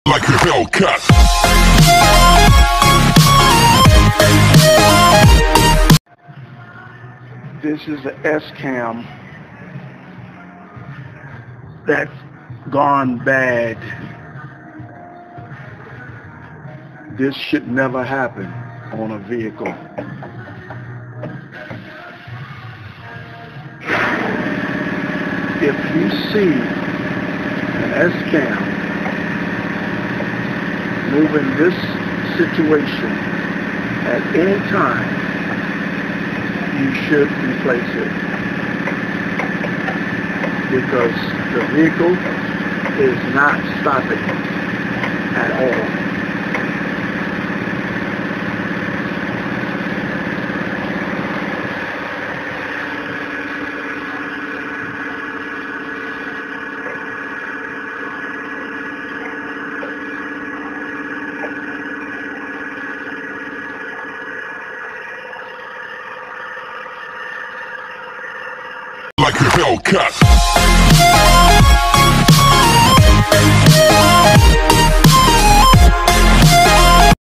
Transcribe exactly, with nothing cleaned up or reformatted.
Like a Hellcat. This is the S-Cam that's gone bad. This should never happen on a vehicle. If you see an S-Cam moving this situation at any time, you should replace it, because the vehicle is not stopping at all. Like a Hellcat.